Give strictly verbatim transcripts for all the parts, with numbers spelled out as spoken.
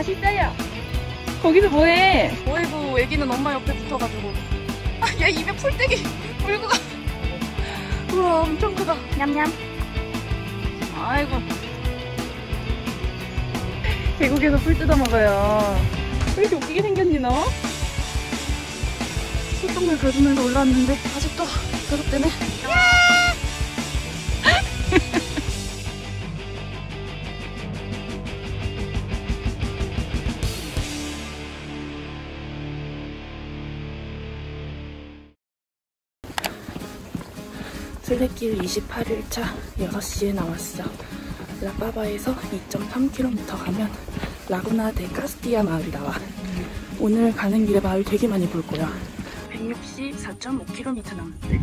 멋있어요. 거기서 뭐해? 어이구, 애기는 엄마 옆에 붙어가지고. 아, 얘 입에 풀떼기 물고 가. 우와, 엄청 크다. 냠냠. 아이고. 계곡에서 풀 뜯어 먹어요. 왜 이렇게 웃기게 생겼니 너? 소똥물 긁으면서 올라왔는데 아직도 계속되네. 순례길 이십팔 일차 여섯 시에 나왔어. 라빠바에서 이 점 삼 킬로미터 가면 라구나 데 카스티아 마을이 나와. 오늘 가는 길에 마을 되게 많이 볼 거야. 백육십사 점 오 킬로미터 남았대.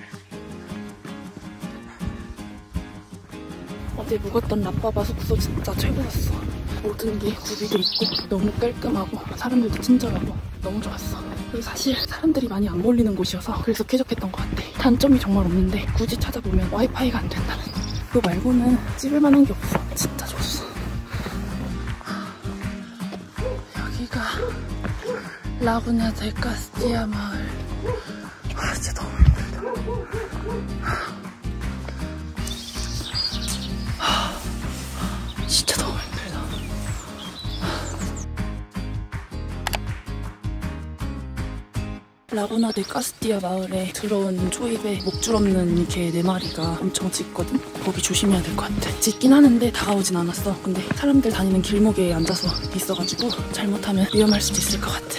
어제 묵었던 라빠바 숙소 진짜 최고였어. 모든 게 구비돼 있고 너무 깔끔하고 사람들도 친절하고 너무 좋았어. 그리고 사실 사람들이 많이 안 몰리는 곳이어서 그래서 쾌적했던 것 같아. 단점이 정말 없는데 굳이 찾아보면 와이파이가 안 된다는. 그거 말고는 찝을 만한 게 없어. 진짜 좋았어. 여기가 라구나 데 카스티아 마을. 아, 진짜 너무 힘들다. 진짜 너무 힘들다. 라구나 데 카스티아 마을에 들어온 초입에 목줄 없는 개 네 마리가 엄청 짖거든? 거기 조심해야 될 것 같아. 짖긴 하는데 다가오진 않았어. 근데 사람들 다니는 길목에 앉아서 있어가지고 잘못하면 위험할 수도 있을 것 같아.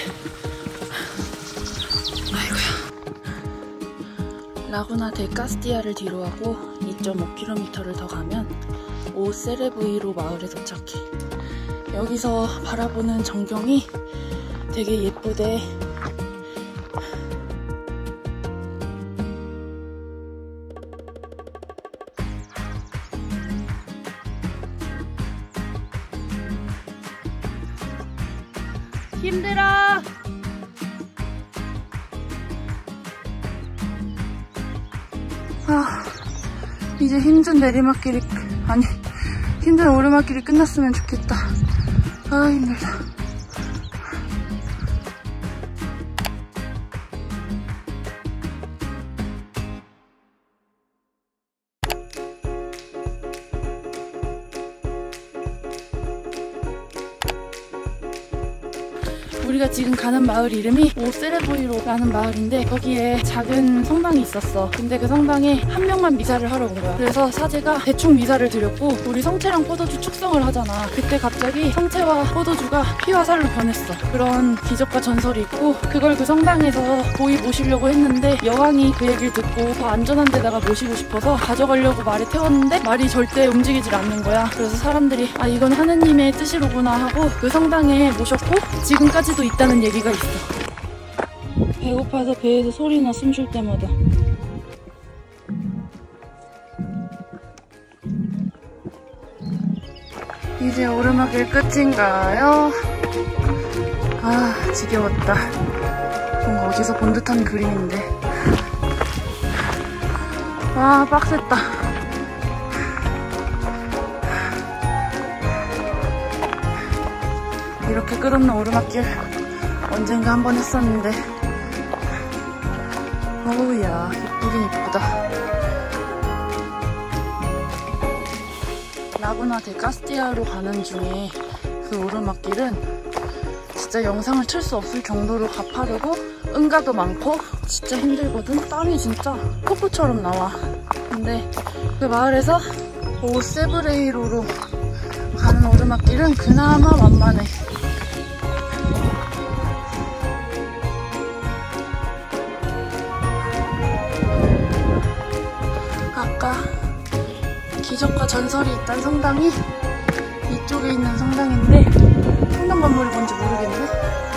아이고야. 라구나 데 카스티아를 뒤로 하고 이 점 오 킬로미터를 더 가면 오 세레브이로 마을에 도착해. 여기서 바라보는 전경이 되게 예쁘대. 힘들어. 아, 이제 힘든 내리막길이, 아니, 힘든 오르막길이 끝났으면 좋겠다. 아, 힘들다. 우리가 지금 가는 마을 이름이 오 세레브이로라는 마을인데 거기에 작은 성당이 있었어. 근데 그 성당에 한 명만 미사를 하러 온 거야. 그래서 사제가 대충 미사를 드렸고 우리 성체랑 포도주 축성을 하잖아. 그때 갑자기 성체와 포도주가 피와 살로 변했어. 그런 기적과 전설이 있고 그걸 그 성당에서 보이 모시려고 했는데 여왕이 그 얘기를 듣고 더 안전한 데다가 모시고 싶어서 가져가려고 말에 태웠는데 말이 절대 움직이질 않는 거야. 그래서 사람들이 아 이건 하느님의 뜻이로구나 하고 그 성당에 모셨고 지금까지도 있다는 얘기가 있어. 배고파서 배에서 소리나 숨 쉴 때마다. 이제 오르막길 끝인가요? 아, 지겨웠다. 뭔가 어디서 본 듯한 그림인데. 아, 빡셌다. 이렇게 끝없는 오르막길 언젠가 한번 했었는데 어우야 이쁘긴 이쁘다. 라구나 데 카스티아로 가는 중에 그 오르막길은 진짜 영상을 틀 수 없을 정도로 가파르고 응가도 많고 진짜 힘들거든. 땀이 진짜 폭포처럼 나와. 근데 그 마을에서 오 세브레이로로 가는 오르막길은 그나마 완만해. 아까 기적과 전설이 있던 성당이 이쪽에 있는 성당인데 성당 건물이 뭔지 모르겠네.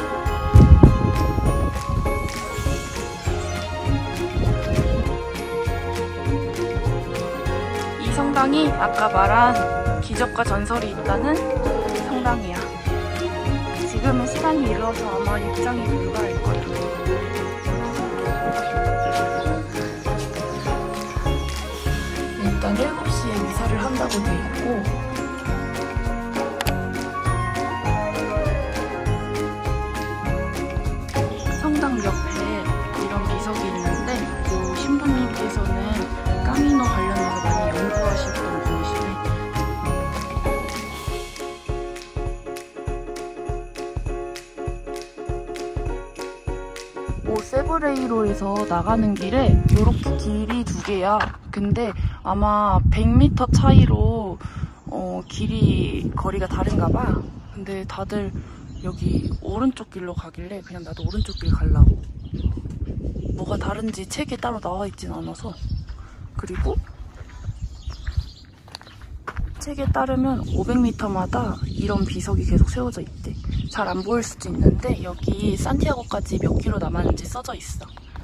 이 성당이 아까 말한 기적과 전설이 있다는 성당이야. 지금은 시간이 이르러서 아마 입장이 불가할 거야. 일단 일곱 시에 미사를 한다고 돼 있고 오세브레이로에서 나가는 길에 요렇게 길이 두 개야. 근데 아마 백 미터 차이로 어, 길이 거리가 다른가 봐. 근데 다들 여기 오른쪽 길로 가길래 그냥 나도 오른쪽 길 가려고. 뭐가 다른지 책에 따로 나와 있진 않아서. 그리고 책에 따르면 오백 미터마다 이런 비석이 계속 세워져 있대. 잘 안 보일 수도 있는데 여기 산티아고까지 몇 킬로 남았는지 써져 있어.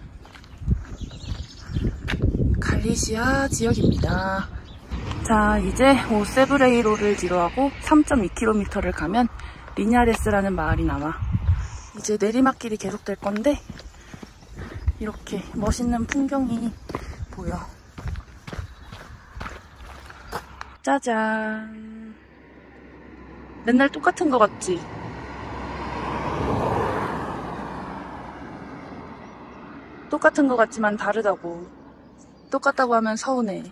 갈리시아 지역입니다. 자, 이제 오세브레이로를 뒤로하고 삼 점 이 킬로미터를 가면 리냐레스라는 마을이 남아. 이제 내리막길이 계속될 건데 이렇게 멋있는 풍경이 보여. 짜잔. 맨날 똑같은 거 같지? 똑같은 거 같지만 다르다고. 똑같다고 하면 서운해.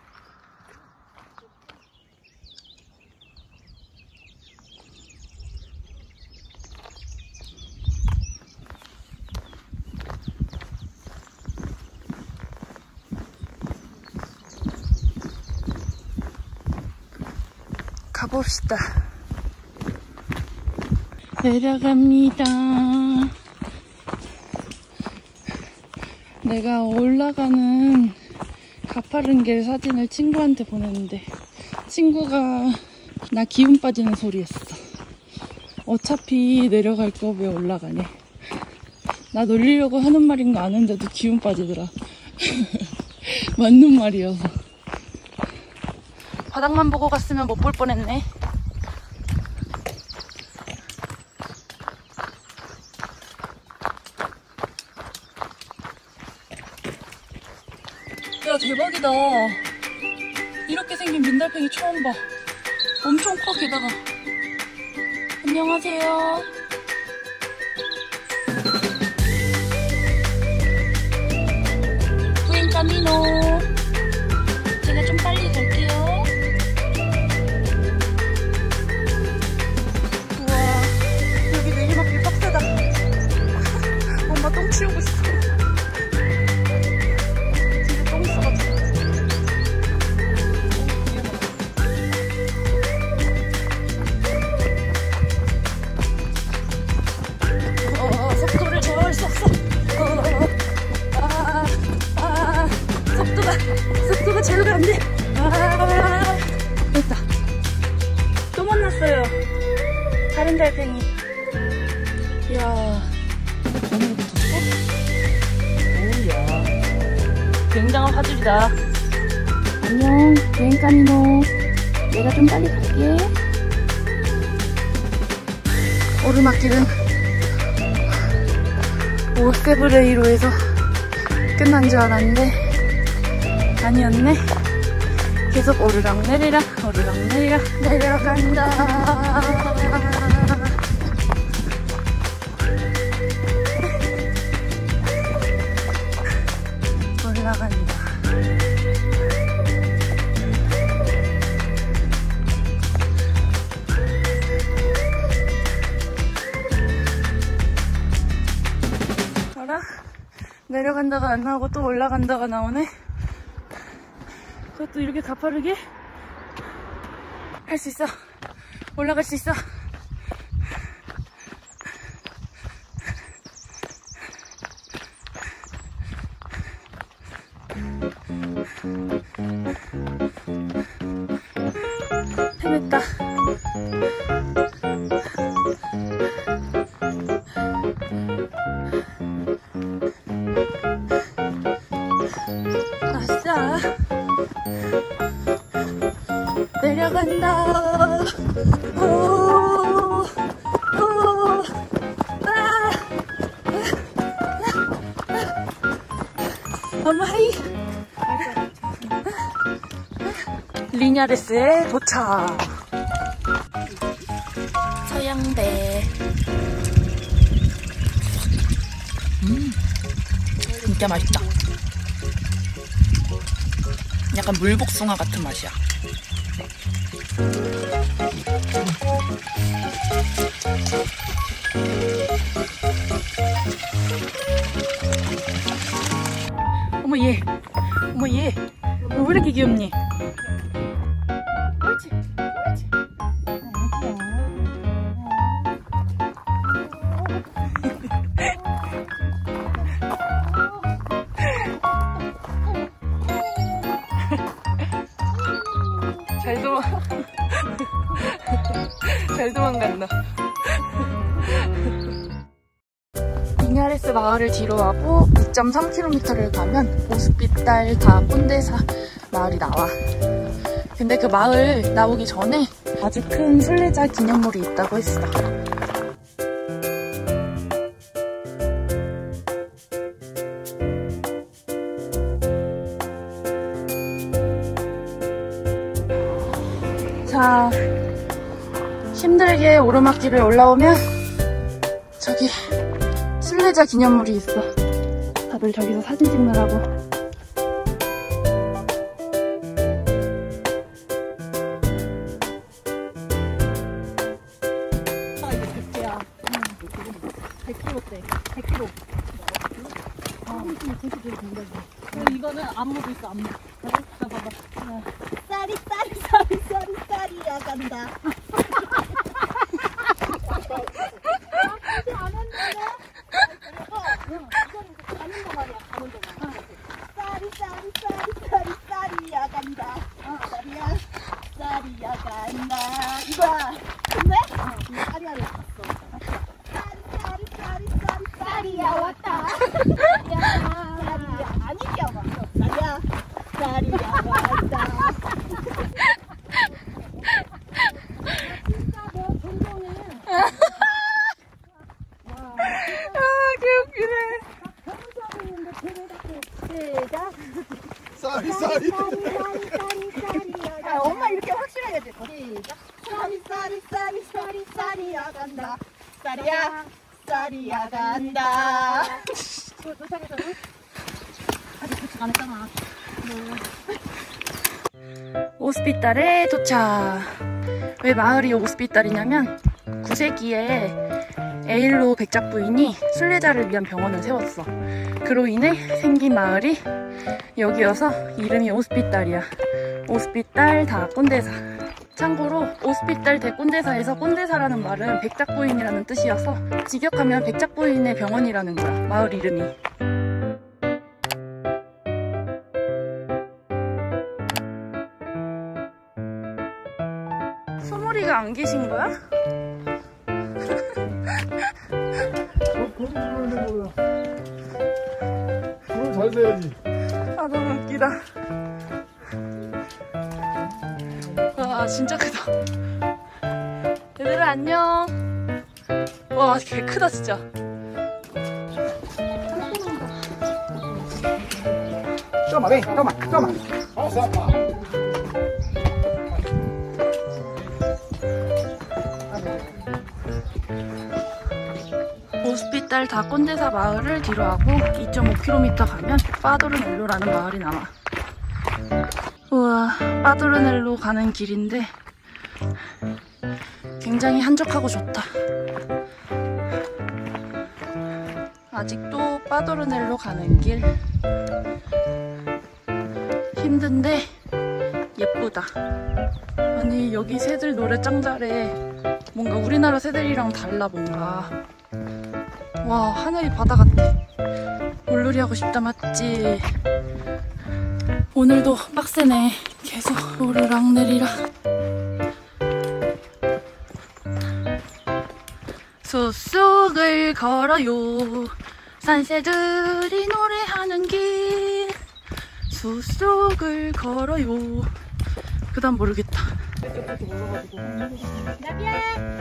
가봅시다. 내려갑니다. 내가 올라가는 가파른 길 사진을 친구한테 보냈는데 친구가 나 기운 빠지는 소리 했어. 어차피 내려갈 거 왜 올라가냐. 나 놀리려고 하는 말인 거 아는데도 기운 빠지더라. 맞는 말이어서. 바닥만 보고 갔으면 못 볼 뻔했네. 야, 대박이다. 이렇게 생긴 민달팽이 처음 봐. 엄청 커. 게다가. 안녕하세요. 부인 까미노. 제가 좀 빨리 갈게요. 엄마 똥 치우고 있어. 집에 똥 있어가지고. 어, 속도를 저할 수 없어. 어, 아, 아, 속도가, 속도가 제어가 안 돼. 아, 됐다. 또 만났어요. 다른 달팽이. 이야. 오우야. 굉장한 화질이다. 안녕, 비행까미노. 내가 좀 빨리 갈게. 오르막길은 오세브레이로에서 끝난 줄 알았는데 아니었네. 계속 오르락 내리락 오르락 내리락 내려간다. 올라간다. 알아? 내려간다가 안 나오고 또 올라간다가 나오네. 그것도 이렇게 가파르게 할 수 있어. 올라갈 수 있어. 해냈다. 아싸. 내려간다. 오, 오, 아, 엄마 하이. 리냐레스에 도착. 서양대. 음, 진짜 맛있다. 약간 물복숭아 같은 맛이야. 음. 어머 얘, 어머 얘, 왜 이렇게 귀엽니? 옳지, 옳지. 잘 도망, 잘 도망간다. 비냐레스 마을을 뒤로 하고 이 점 삼 킬로미터를 가면 오스피탈 다 꼰대사 마을이 나와. 근데 그 마을 나오기 전에 아주 큰 순례자 기념물이 있다고 했어. 자, 힘들게 오르막길을 올라오면 저기 순례자 기념물이 있어. 다들 저기서 사진 찍느라고. 아, 이게 백 개야. 백 킬로대. 백 킬로. 아, 이거는 안무도 있어, 안무. 자, 봐봐. 쌀이 쌀이 쌀이 쌀이 쌀이야 간다. 안 한다네. 이건 가는 동안이야, 가는 동안. 쌀이 쌀이 쌀이 쌀이 쌀이야 간다. 쌀이야 쌀이야 간다. 이거야. 근데 쌀이야 왔어. 쌀이 쌀이 쌀이 쌀이 쌀이야 왔다. 쌀이야 아니야 왔어. 쌀이야 쌀이야 왔다. 쌀이 쌀이 아, 엄마 이렇게 확실하게 돼. 시작. 쌀이 쌀이 쌀이 쌀이 쌀이야 간다. 쌀이야 쌀이야 간다. 도착했잖아. 아직 도착 안 했잖아. 오스피탈에 도착. 왜 마을이 오스피탈이냐면 구 세기에 에일로 백작 부인이 순례자를 위한 병원을 세웠어. 그로 인해 생긴 마을이 여기여서 이름이 오스피탈이야. 오스피탈 다 꼰대사. 참고로 오스피탈 대 꼰대사에서 꼰대사라는 말은 백작 부인이라는 뜻이어서 직역하면 백작 부인의 병원이라는 거야, 마을 이름이. 소몰이가 안 계신 거야? 잘 돼야지. 아, 너무 웃기다. 와, 진짜 크다. 얘들아, 안녕. 와, 개 크다, 진짜. 잠깐만, 왜? 잠깐만, 잠깐만. 알았어, 아빠. 오스피탈 다 꼰대사 마을을 뒤로 하고 이 점 오 킬로미터 가면 파도르넬로라는 마을이 나와. 우와, 파도르넬로 가는 길인데 굉장히 한적하고 좋다. 아직도 파도르넬로 가는 길. 힘든데 예쁘다. 아니, 여기 새들 노래 짱 잘해. 뭔가 우리나라 새들이랑 달라, 뭔가. 와, 하늘이 바다 같아. 물놀이 하고 싶다, 맞지? 오늘도 빡세네. 계속 오르락 내리락. 숲속을 걸어요. 산새들이 노래하는 길. 숲속을 걸어요. 그 다음 모르겠다. 나비야.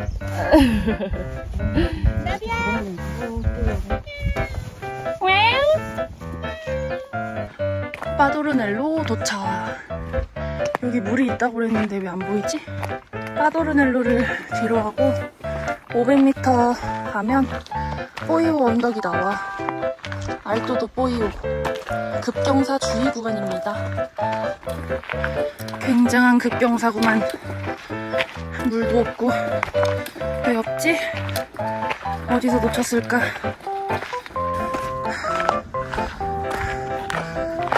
나비야. 파도르넬로 도착. 여기 물이 있다고 그랬는데 왜 안 보이지? 파도르넬로를 뒤로 하고 오백 미터 가면 뽀이오 언덕이 나와. 알토도 뽀이오. 급경사 주의 구간입니다. 굉장한 급경사구만. 물도 없고. 왜 없지? 어디서 놓쳤을까?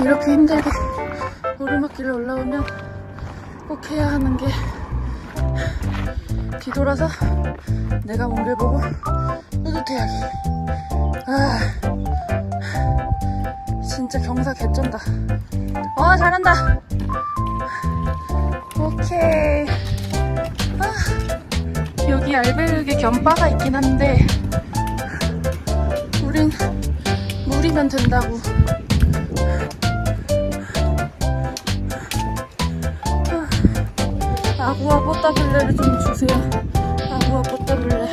이렇게 힘들게 오르막길을 올라오면 꼭 해야 하는 게 뒤돌아서 내가 온 길 보고 뿌듯해야기. 아, 진짜 경사 개쩐다. 어, 잘한다. 오케이. 아, 여기 알베르게 겸 바가 있긴 한데 우린 물이면 된다고. 아, 아구아 뽀따블레를 좀 주세요. 아구아 뽀따블레.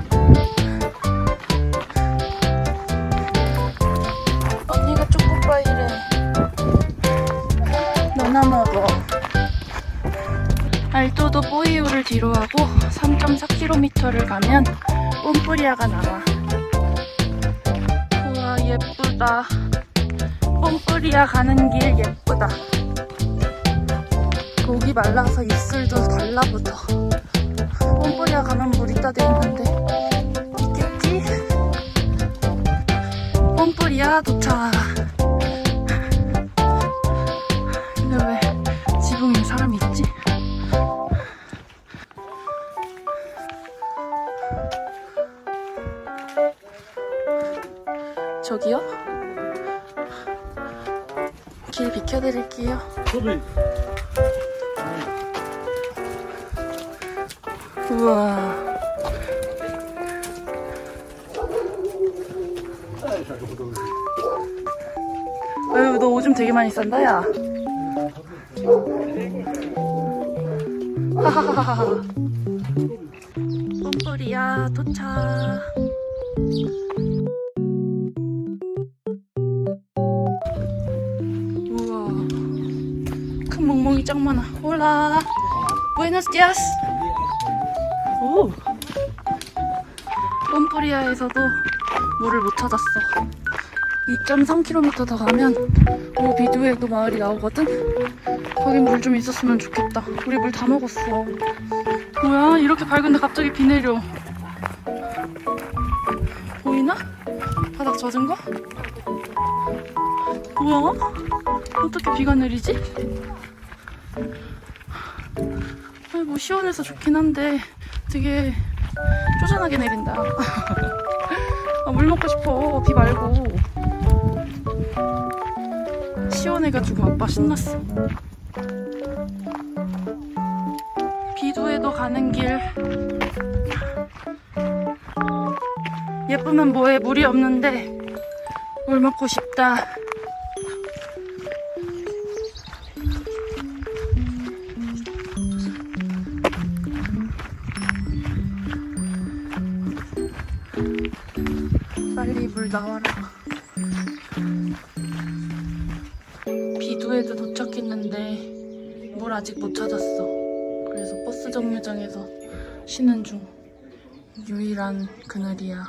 언니가 초코파이래. 너나 먹어. 알토도 뽀이우를 뒤로 하고 삼 점 사 킬로미터를 가면 뽐뿌리아가 나와. 우와, 예쁘다. 뽐뿌리아 가는 길 예쁘다. 목이 말라서 입술도 달라붙어. 뽐뿌리아 가면 물 있다 돼 있는데 있겠지? 뽐뿌리아 도착. 근데 왜 지붕에 사람이 있지? 저기요? 길 비켜드릴게요. 우와. 아유, 너 오줌 되게 많이 싼다, 야. 하하하하. 뽐뿌리아 도착. 우와. 큰 멍멍이 짱 많아. 홀라. 부에노스 디아스. 오. 뽐뿌리아에서도 물을 못 찾았어. 이 점 삼 킬로미터 더 가면 오 비두에도 마을이 나오거든? 거긴 물 좀 있었으면 좋겠다. 우리 물 다 먹었어. 뭐야, 이렇게 밝은데 갑자기 비 내려. 보이나? 바닥 젖은 거? 뭐야? 어떻게 비가 내리지? 아니, 뭐 시원해서 좋긴 한데 되게 쪼잔하게 내린다. 아, 물 먹고 싶어. 비 말고. 시원해가지고 아빠 신났어. 비두에도 가는 길. 예쁘면 뭐해, 물이 없는데 물 먹고 싶다. 빨리 물 나와라. 비두에도 도착했는데 물 아직 못 찾았어. 그래서 버스 정류장에서 쉬는 중. 유일한 그늘이야.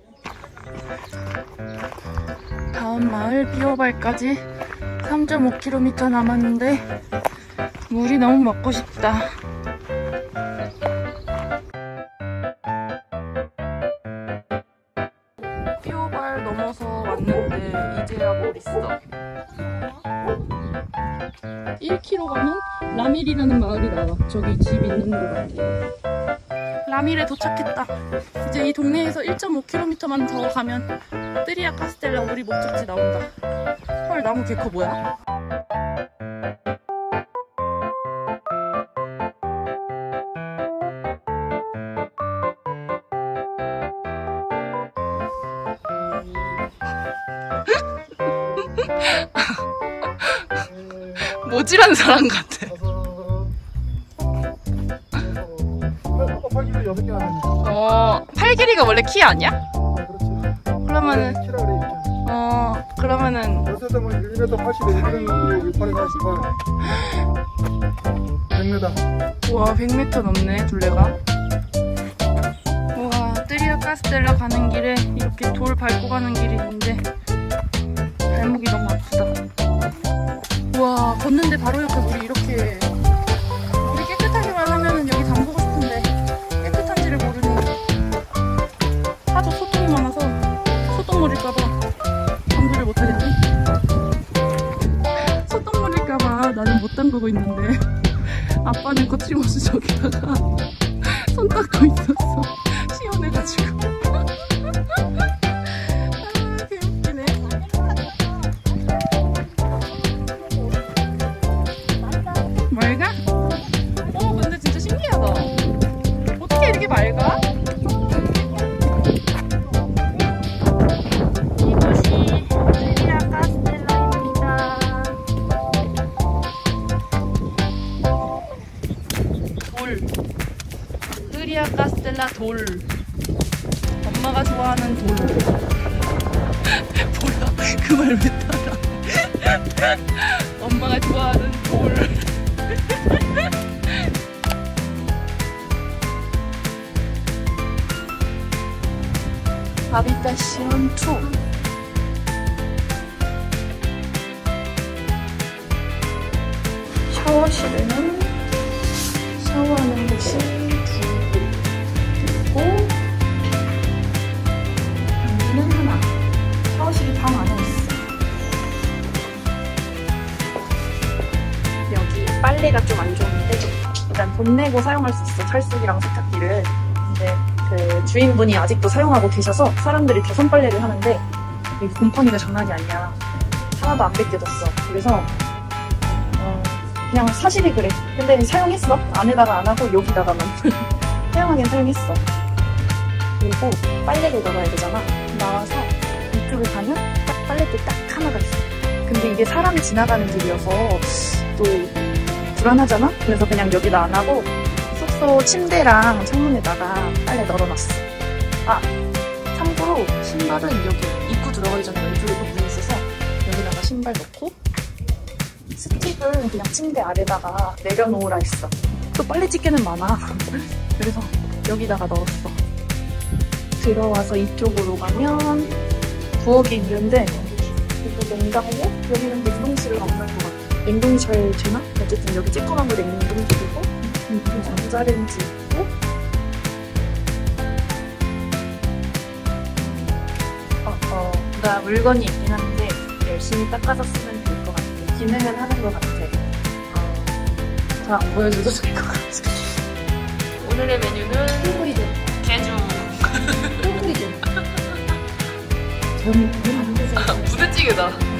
다음 마을 비오발까지 삼 점 오 킬로미터 남았는데 물이 너무 먹고 싶다. 비오발 넘어서 왔는데 이제야 물 있어. 일 킬로미터 가면 라밀이라는 마을이 나와. 저기 집 있는 거 같아. 라밀에 도착했다. 이제 이 동네에서 일 점 오 킬로미터만 더 가면 뜨리아 카스텔라 우리 목적지 나온다. 헐, 나무 개 커. 뭐야? 모질한 사람 같아. 어, 팔 길이가 원래 키 아니야? 그러면은 어, 그러면은 일 미터 팔십에 일 미터 백 미터. 우와, 백 미터 넘네, 둘레가. 우와, 뜨리아 카스텔라 가는 길에 이렇게 돌 밟고 가는 길이 있는데 발목이 너무 아프다. 우와, 걷는데 바로 옆에 물이 이렇게. 물이 깨끗하기만 하면은 여기 담그고 싶은데 깨끗한지를 모르니 하도 소똥이 많아서 소똥물일까봐 담그를 못하겠네. 못 담그고 있는데 아빠는 거침없이 저기다가 손 닦고 있었어. 시원해가지고. 아, 개웃기네. 맑아? 어, 근데 진짜 신기하다. 어떻게 이렇게 맑아? 이곳이 드리아 카스텔라입니다. 돌. 드리아 카스텔라 돌. 엄마가 좋아하는 돌. 뭐야? 그 말 왜 따라? 엄마가 좋아하는 돌. 하비타시온 투. 샤워실에는 샤워하는 곳이 두 그리고 방문은 하나. 샤워실이 방 안에 있어. 여기 빨래가 좀 안 좋은데 일단 돈 내고 사용할 수 있어. 철수기랑 세탁기를. 근데 그 주인분이 아직도 사용하고 계셔서 사람들이 다 손빨래를 하는데 이 곰팡이가 장난이 아니야. 하나도 안 벗겨졌어. 그래서 어, 그냥 사실이 그래. 근데 사용했어. 안에다가 안 하고 여기다가만 사용하긴 사용했어. 그리고 빨래를 넣어야 되잖아. 나와서 이쪽에 가면 딱 빨래대 딱 하나가 있어. 근데 이게 사람이 지나가는 길이어서 또 불안하잖아? 그래서 그냥 여기다 안 하고 숙소 침대랑 창문에다가 빨래 널어놨어. 아, 참고로 신발은 여기 입구 들어가기 전에 왼쪽에 문이 있어서 여기다가 신발 넣고 스틱을 그냥 침대 아래다가 내려놓으라 했어. 또 빨래 집게는 많아. 그래서 여기다가 넣었어. 들어와서 이쪽으로 가면 부엌이 있는데 그리고 냉장고? 여기는 냉동실은 없는 것 같아. 냉동이 잘 되나? 어쨌든 여기 쬐끄만 거 냉동실이고 전자레인지 있고 어, 어, 나 물건이 있긴 한데 열심히 닦아서 쓰면 될 것 같아. 기능은 하는 것 같아. 어, 잘 안 보여줘도 될 것 같아. 오늘의 메뉴는 콩쿠리즘. 개주. 콩쿠리즘. 부대찌개다.